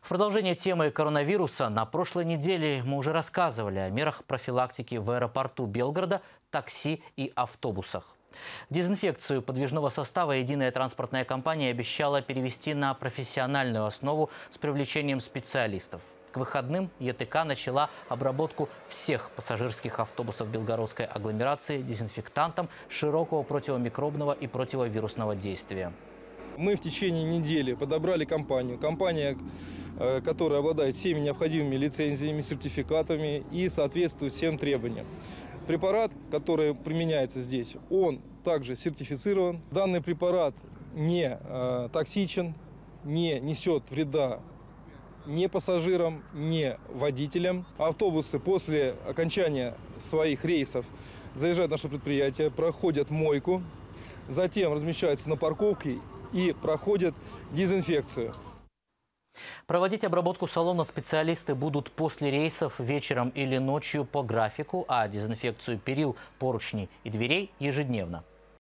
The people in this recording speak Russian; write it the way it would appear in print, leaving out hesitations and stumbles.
В продолжение темы коронавируса на прошлой неделе мы уже рассказывали о мерах профилактики в аэропорту Белгорода, такси и автобусах. Дезинфекцию подвижного состава единая транспортная компания обещала перевести на профессиональную основу с привлечением специалистов. К выходным ЕТК начала обработку всех пассажирских автобусов белгородской агломерации дезинфектантом широкого противомикробного и противовирусного действия. Мы в течение недели подобрали компанию. Компания, которая обладает всеми необходимыми лицензиями, сертификатами и соответствует всем требованиям. Препарат, который применяется здесь, он также сертифицирован. Данный препарат не токсичен, не несет вреда ни пассажирам, ни водителям. Автобусы после окончания своих рейсов заезжают в наше предприятие, проходят мойку, затем размещаются на парковке и проходят дезинфекцию. Проводить обработку салона специалисты будут после рейсов вечером или ночью по графику, а дезинфекцию перил, поручней и дверей ежедневно.